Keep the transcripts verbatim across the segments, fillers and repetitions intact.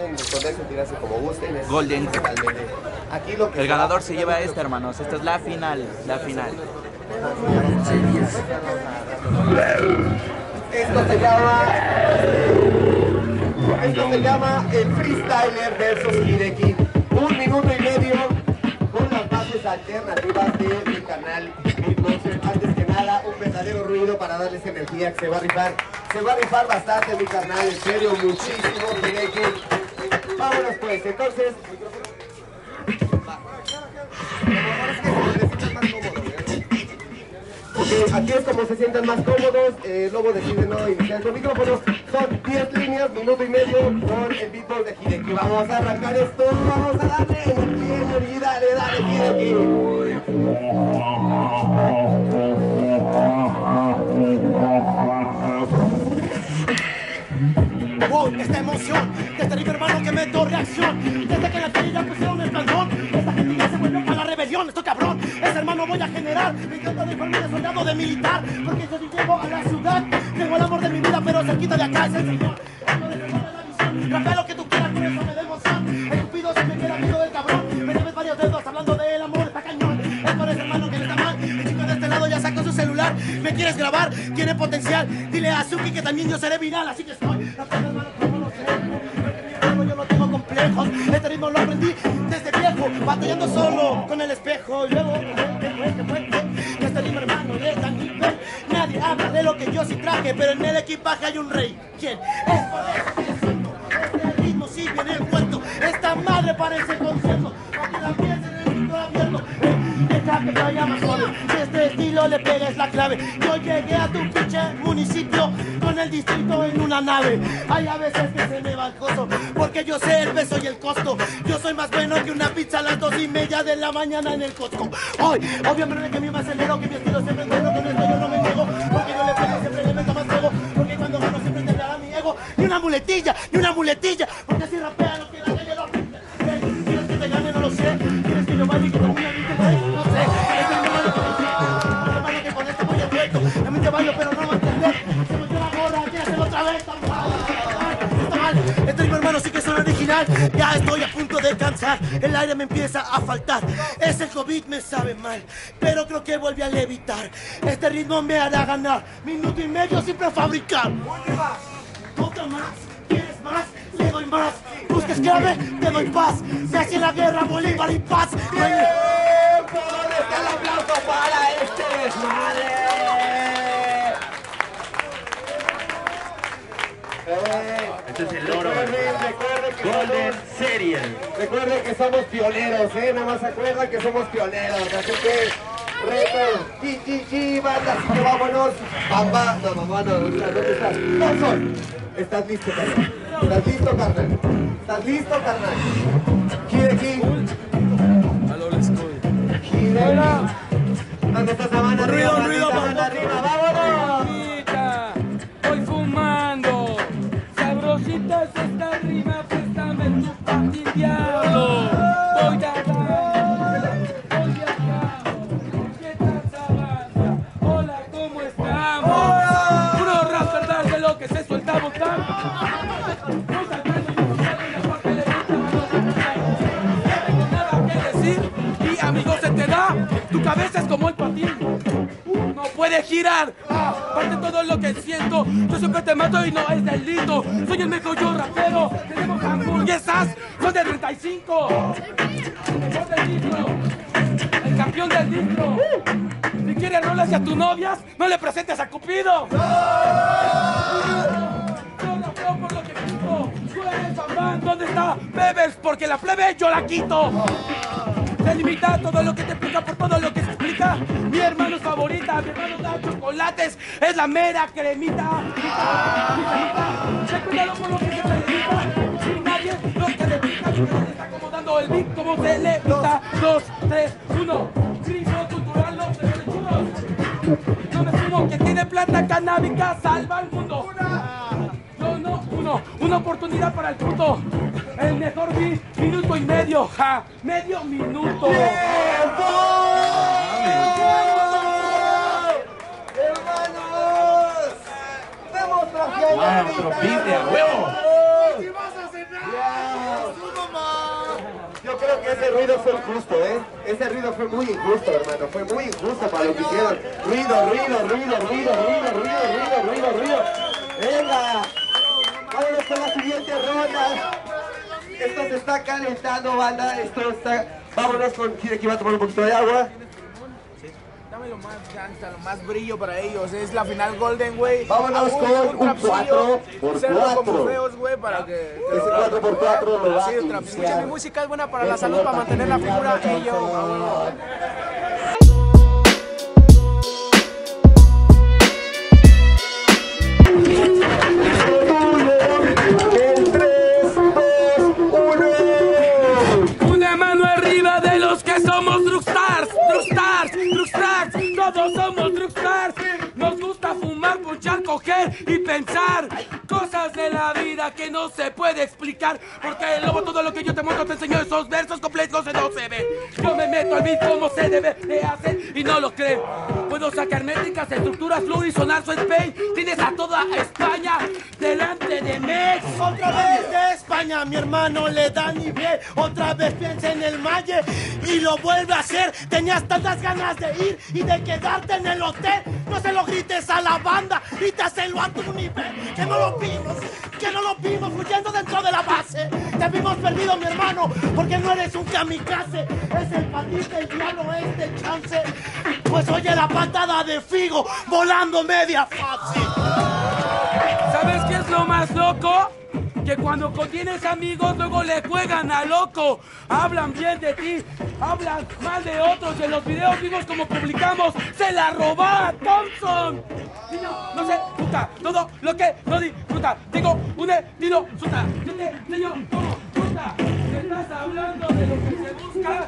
pueden responder, sentirse como gusten. Es Golden. totalmente. Aquí lo que El ganador se lleva esto, hermanos. Esta es la final, la final. Esto se llama... Esto se llama el Freestyler versus Hideki. Un minuto y medio con las bases alternativas de mi canal Beatboxer. Antes que nada, un verdadero ruido para darles energía que se va a rifar. Se va a rifar bastante mi canal, en serio, muchísimo, Hideki. Vámonos pues, entonces... Okay, aquí es como se sientan más cómodos. eh, Lobo decide no iniciar con micrófonos. Son diez líneas, minuto y medio por el beatbox de Hideki. Vamos a arrancar esto, vamos a darle energía, dale, dale, Hideki. Oh, esta emoción, de este rico hermano que meto reacción. Desde que en la calle ya pusieron el plantón, esta gente ya se vuelve para la rebelión. Estoy cabrón, ese hermano voy a generar. Me encanta de familia, soldado de militar, porque yo sí llego a la ciudad. Tengo el amor de mi vida, pero cerquita de acá es el señor. No le regalo la visión, rapea lo que tú quieras, por eso me da emoción. El cupido se me queda amigo del cabrón. Me debes varios dedos hablando del amor, está cañón. Es por ese hermano que no está mal. El chico de este lado ya sacó su celular. ¿Me quieres grabar? Tiene potencial. Dile a Azuki que también yo seré viral, así que estoy. Yo no tengo complejos, este ritmo lo aprendí desde viejo, batallando solo con el espejo. Y luego, ¿qué fue? ¿Qué fue? Que este ritmo, hermano, es tan nivel. Nadie habla de lo que yo sí traje, pero en el equipaje hay un rey. ¿Quién? Es por eso que siento, este ritmo sí viene envuelto. Esta madre parece concierto, porque la piensa en el mundo abierto. Deja que vaya más suave, si este estilo le pega es la clave. Yo llegué a tu pinche municipio con el distrito en una nave. Hay a veces que se me va el coso, porque yo sé el peso y el costo. Yo soy más bueno que una pizza a las dos y media de la mañana en el Costco. Hoy, obviamente que mi más acelero, que mi estilo siempre es bueno, con esto yo no me niego, porque yo le pego siempre le meto más fuego, porque cuando gano siempre te da mi ego. Ni una muletilla, ni una muletilla, porque si rapea lo que la calle lo apunta. ¿Quieres que te gane? No lo sé. ¿Quieres que yo vaya y que termine a mí te vaya? No sé. Es el número que me hermano que con este voy a dueto. A mí te bailo pero no va a entender. Se me dio la gorra, quiere hacerlo otra vez. Está mal, está mal. Este ritmo hermano sí que es original. Ya estoy a punto de cansar. El aire me empieza a faltar. Ese COVID me sabe mal, pero creo que volví a levitar. Este ritmo me hará ganar. Minuto y medio sin prefabricar. Otra más. ¿Quieres más? Le doy más. Buscas clave, te doy paz. Se hace la guerra, Bolívar y paz. No hay... ¿Dónde está el aplauso para este desmadre? Eh, Este es el oro. Recuerden, recuerden que Golden somos, Serial. recuerden que somos pioneros, eh. Nada más acuerdan que somos pioneros. Así que, reto, G G G, banda, así que vámonos. Papá, no, mamá, no, ¿dónde estás? No, Sol. ¿Estás listo, carnal? ¿Estás listo, carnal? ¿Estás listo, carnal? Hideki. Hideki. ¿Dónde está esa mano? Ruido, arriba, ruido, mano mano. arriba, vámonos. Mamita, voy fumando. Sabrosita es esta rima, préstame tu patín, diablo. Voy a dar, voy acá. ¿Qué tal, Sabana? Hola, ¿cómo estamos? Puro rap, verdad, de lo que se suelta a botar. No sacando y no porque le gusta. No tengo nada que decir. Y amigo, se te da. Tu cabeza es como el patín. No puede girar. Parte todo lo que siento. Yo siempre te mato y no es delito. Soy el mejor yo rapero. Tenemos hamburguesas. Son de treinta y cinco. El mejor del litro. El campeón del litro. Si quieres rolas y a tus novias, no le presentes a Cupido. Yo rapeo por lo que quito. Tú eres Bambán. ¿Dónde está Bebes? Porque la plebe yo la quito. Se limita todo lo que te explica por todo lo que se explica. Mi hermano es favorita, mi hermano da chocolates, es la mera cremita. Se cuidado por lo que se necesita. Sin nadie lo que le pica, se está acomodando el beat como se le pita. Dos, tres, uno. Grifo cultural, los derechos. No me sumo que tiene planta canábica, salva al mundo. Yo no, uno, una oportunidad para el puto. El mejor beat, minuto y medio, ja, medio minuto. ¡Tiempo! ¡Hermanos! ¡Demostración! ¡Wow, otro beat de a huevo! ¡Ya! ese ruido fue injusto, ¿eh? Ese ruido fue muy injusto, hermano. Fue muy injusto para lo que hicieron. Ruido, ruido, ruido, ruido, ruido, ruido, ruido, ruido, ruido. Venga. Vámonos con la siguiente ronda. Esto se está calentando, banda. Esto está... Vámonos con... ¿Quién aquí va a tomar un poquito de agua? Dame lo más gangsta, lo más brillo para ellos. Es la final Golden, güey. Vámonos con un cuatro por cuatro. Como feos, güey, para que... Ese cuatro por cuatro lo va a Escucha, mi música es buena para la salud, para mantener la figura. Y yo... Todos somos Drugstars, nos gusta fumar, punchar, coger y pensar cosas de la vida que no se puede explicar. Porque luego todo lo que yo te muestro te enseño esos versos completos que no se ven. Yo me meto al beat como se debe de hacer y no lo creen. Puedo sacar métricas, estructuras, fluir y sonar su Spain. Tienes a toda España delante de Mex. Otra vez de España, mi hermano le da nivel. Otra vez piensa en el Malle y lo vuelve a hacer. Tenías tantas ganas de ir y de quedarte en el hotel. No se lo grites a la banda, grítaselo a tu nivel. Que no lo vimos, que no lo vimos fluyendo dentro de la base. Te vimos perdido, mi hermano, porque no eres un kamikaze. Es el patito, el diablo, este chance. Pues oye la patada de Figo volando media fácil. ¿Sabes qué es lo más loco? Que cuando tienes amigos luego le juegan a loco. Hablan bien de ti, hablan mal de otros. Y en los videos vivos como publicamos, se la roba Thompson. Niño, no sé, puta, todo lo que no disfruta. Tengo un estilo, suta. Yo te enseño como puta. ¿Me estás hablando de lo que se busca?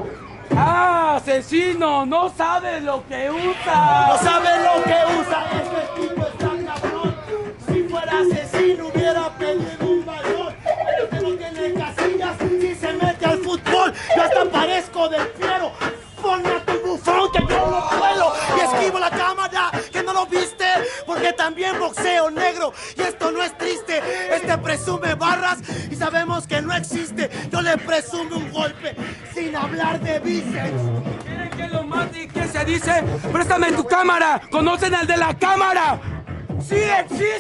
Ah, asesino, no sabes lo que usa. No sabes lo que usa, este tipo está cabrón. Si fuera asesino hubiera pedido un balón. Pero que no tiene casillas si se mete al fútbol. Yo hasta parezco del fiero. Ponme a tu bufón que yo lo vuelo y esquivo la cámara, que no lo viste, porque también boxeo negro y esto no es triste. Este presume barras y sabemos que no existe. Yo le presumo un golpe sin hablar de bíceps. ¿Quieren que lo mate y qué se dice? Préstame tu cámara, conocen al de la cámara. ¡Sí existe!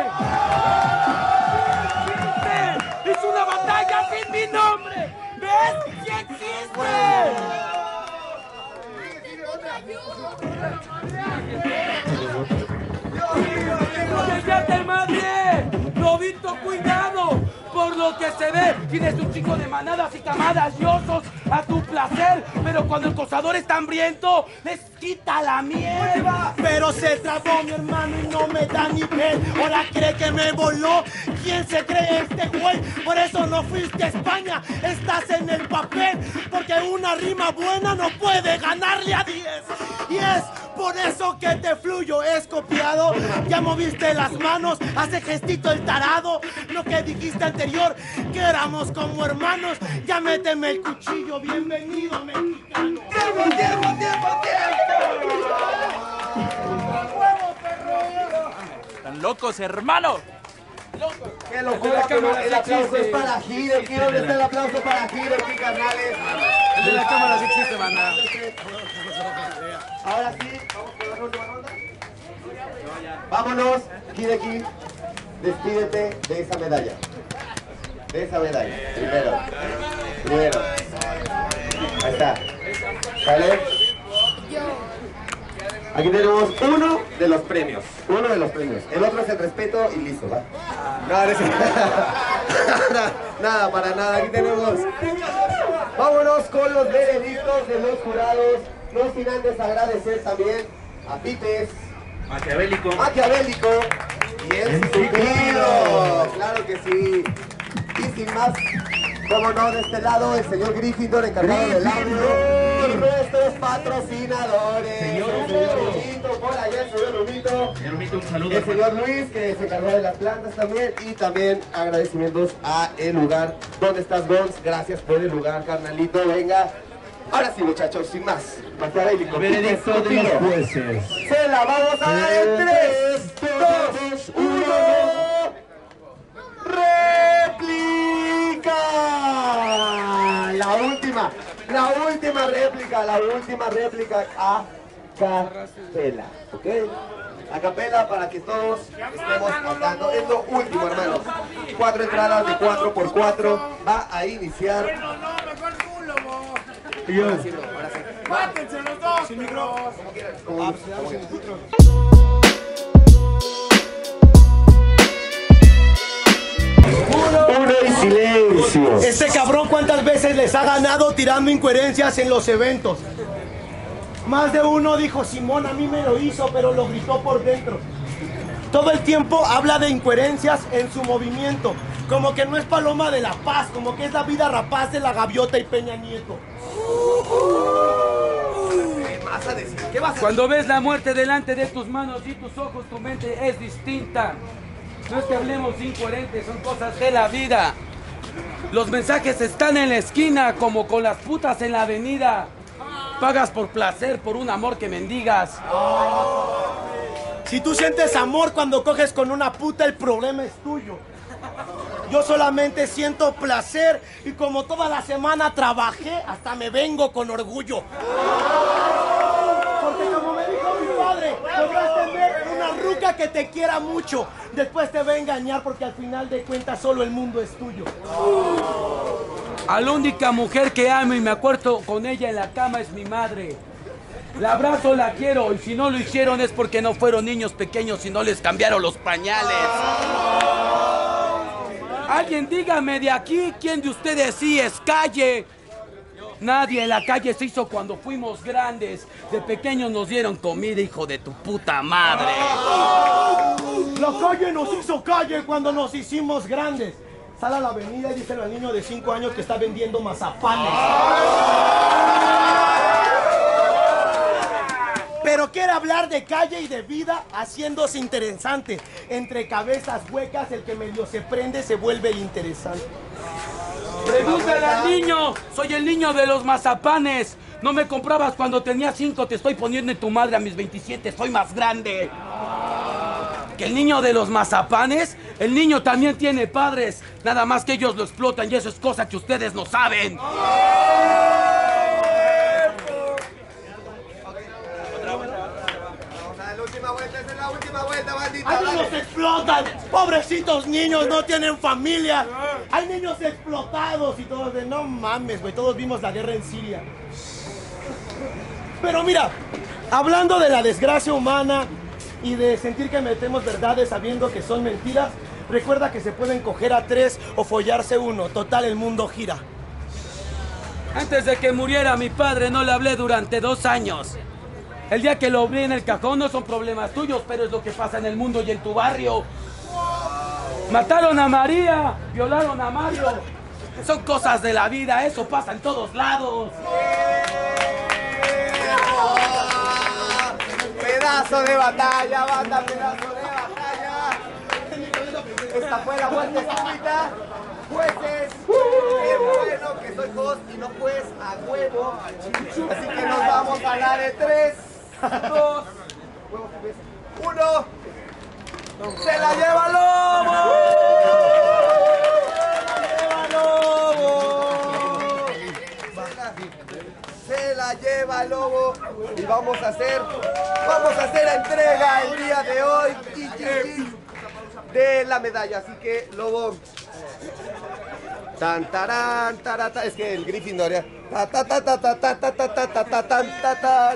¡Sí existe! ¡Es una batalla sin mi nombre! ¿Ves? ¡Sí existe! ¡Cállate, madre! ¡Lobito, cuidado! Por lo que se ve, tienes un chico de manadas y camadas y osos a tu placer. Pero cuando el cazador está hambriento, les quita la miel. Pero se trabó mi hermano y no me da nivel. Ahora cree que me voló. ¿Quién se cree este güey? Por eso no fuiste a España, estás en el papel. Porque una rima buena no puede ganarle a diez. Y es por eso que te fluyo, es copiado. Ya moviste las manos, hace gestito el tarado. Lo que dijiste anterior, que éramos como hermanos. Ya méteme el cuchillo, bienvenido mexicano. ¡Tiempo, tiempo, tiempo, tiempo! ¡Están locos, hermano! ¡Qué locura! El aplauso es para Hideki. ¿Dónde está el aplauso para Hideki, carnales? El de la cámara sí existe, banda. Ahora sí, vamos con la última ronda. Vámonos, Hideki. Despídete de esa medalla. De esa medalla. Primero. Primero. Ahí está. ¿Vale? Aquí tenemos uno de los premios. Uno de los premios. El otro es el respeto y listo, ¿va? No, no es... nada, nada, para nada. Aquí tenemos... Vámonos con los veredictos de los jurados. No sin antes agradecer también a Pipes. Maquiavélico. Maquiavélico. Y el subido. Claro que sí. Y sin más, como no, de este lado, el señor Gryffindor, encargado del audio. Y nuestros patrocinadores. Señor el señor Rumito, por allá el señor Rumito. Señor Rumito, un saludo. El señor Luis, que se encargó de las plantas también. Y también agradecimientos a el lugar. ¿Dónde estás, Gons? Gracias por el lugar, carnalito. Venga. Ahora sí, muchachos, sin más. Maquiavélico. Veredicto de los jueces. Se la vamos a dar en tres, dos, uno. ¡Réplica! La última réplica. La última réplica, la última réplica a capela, ¿ok? A capela para que todos estemos cantando. Es lo último, hermanos. Cuatro entradas de cuatro por cuatro. Va a iniciar. Bueno, no, mejor tú, lobo. Ahora sí, ahora sí. Mátense los dos. Sin micro. Como quieran, como quieran. Uno y silencio. Este cabrón, ¿cuántas veces les ha ganado tirando incoherencias en los eventos? Más de uno dijo, Simón a mí me lo hizo, pero lo gritó por dentro. Todo el tiempo habla de incoherencias en su movimiento. Como que no es Paloma de la Paz, como que es la vida rapaz de la gaviota y Peña Nieto. ¿Qué vas a decir? ¿Qué vas a decir? Cuando ves la muerte delante de tus manos y tus ojos, tu mente es distinta. No es que hablemos incoherentes, son cosas de la vida. Los mensajes están en la esquina, como con las putas en la avenida. Pagas por placer, por un amor que mendigas. Si tú sientes amor cuando coges con una puta, el problema es tuyo. Yo solamente siento placer y como toda la semana trabajé, hasta me vengo con orgullo. Porque como me dijo mi padre, podrás tener una ruca que te quiera mucho. Después te va a engañar porque al final de cuentas solo el mundo es tuyo. A la única mujer que amo y me acuerdo con ella en la cama es mi madre. La abrazo, la quiero, y si no lo hicieron es porque no fueron niños pequeños y no les cambiaron los pañales. Alguien dígame de aquí, ¿quién de ustedes sí es calle? Nadie en la calle se hizo cuando fuimos grandes. De pequeños nos dieron comida, hijo de tu puta madre. La calle nos hizo calle cuando nos hicimos grandes. Sal a la avenida y díselo al niño de cinco años que está vendiendo mazapanes. Pero quiere hablar de calle y de vida haciéndose interesante. Entre cabezas huecas, el que medio se prende se vuelve interesante. Pregúntale al niño, soy el niño de los mazapanes. No me comprabas cuando tenía cinco, te estoy poniendo en tu madre a mis veintisiete, soy más grande. Que el niño de los mazapanes, el niño también tiene padres, nada más que ellos lo explotan y eso es cosa que ustedes no saben. Vamos a la última vuelta, esa es la última vuelta, bandita. ¡Ay, niños explotan! ¡Pobrecitos niños, no tienen familia! ¡Hay niños explotados! Y todos de, no mames, güey, todos vimos la guerra en Siria. Pero mira, hablando de la desgracia humana y de sentir que metemos verdades sabiendo que son mentiras, recuerda que se pueden coger a tres o follarse uno. Total, el mundo gira. Antes de que muriera mi padre no le hablé durante dos años. El día que lo vi en el cajón no son problemas tuyos, pero es lo que pasa en el mundo y en tu barrio. Mataron a María, violaron a Mario. Son cosas de la vida, eso pasa en todos lados. Pedazo de batalla, banda, pedazo de batalla. Esta fue la muerte súbita. Jueces, qué bueno que soy host y no juez a huevo. Así que nos vamos a la de tres, dos, uno. ¡Se la lleva Lobo! Se la lleva Lobo y vamos a hacer vamos a hacer la entrega el día de hoy de la medalla, así que Lobo, tan tarán tarata, es que el Gryffindor ya ta ta ta ta ta ta ta ta ta ta ta ta ta ta.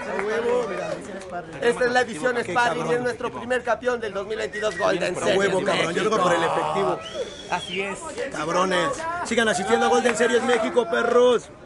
Esta es la edición Sparring y es nuestro primer campeón del dos mil veintidós Golden Series. Huevo, cabrón, yo vengo por el efectivo. Así es. Cabrones, sigan asistiendo a Golden Series México, perros.